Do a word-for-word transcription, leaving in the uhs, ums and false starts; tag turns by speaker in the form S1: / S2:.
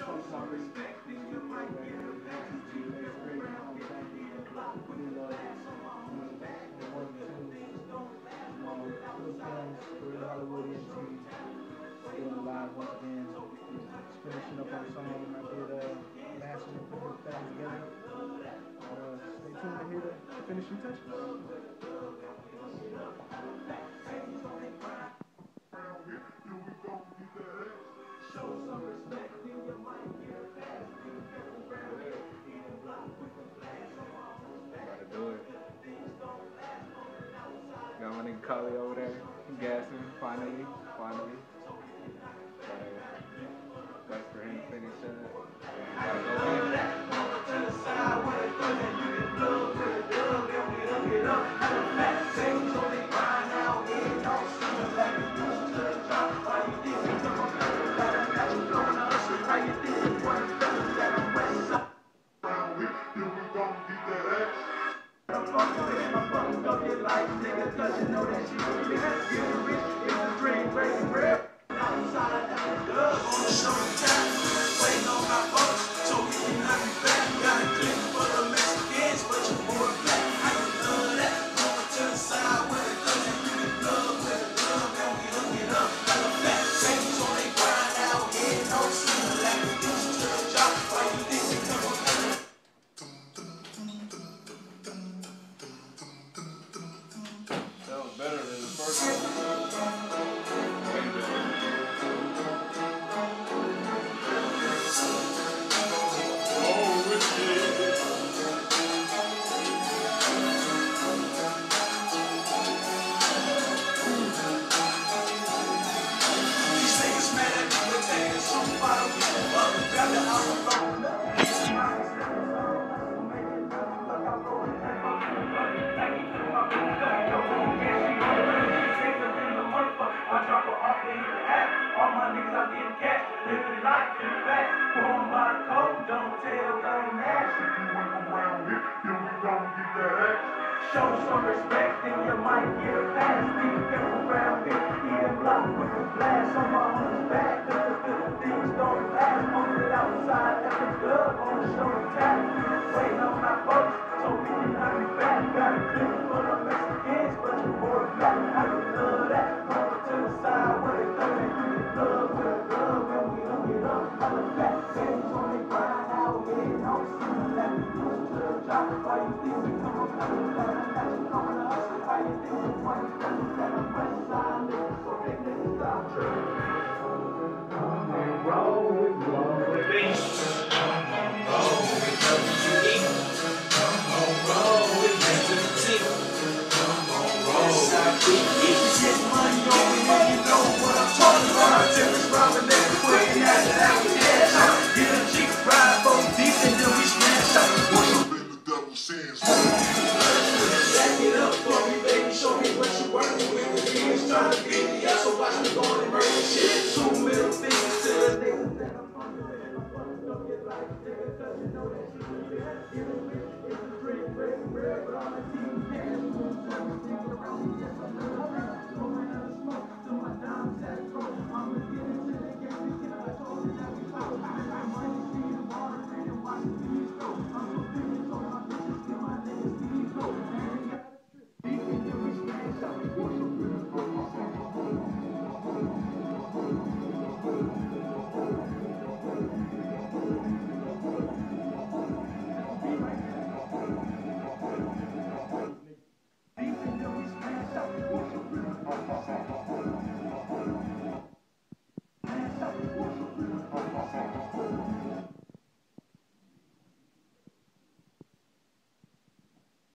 S1: Doing live once again. Just finishing up on a song I did uh, last year, putting that together. Uh, stay tuned to hear the finishing touches.
S2: Gotta do it. Got my nigga Cully over there gassing, finally, finally. Gotta wait for him to finish that. Gotta go in.
S3: Show some respect, then you might get a pass. Be careful around here, eating block with the flash on my arm's back. Cause the good things don't last. On the outside, at the club, on the shoulder tap. Waiting on my folks, so we can knock it back. Got a clip full of Mexicans, but you more black. I can love that. Over to the side, where they come and you get love with a glove. And we don't get up, all the fat things on they grind out here. Don't see me like we used to the job. Why you think we come up out of that?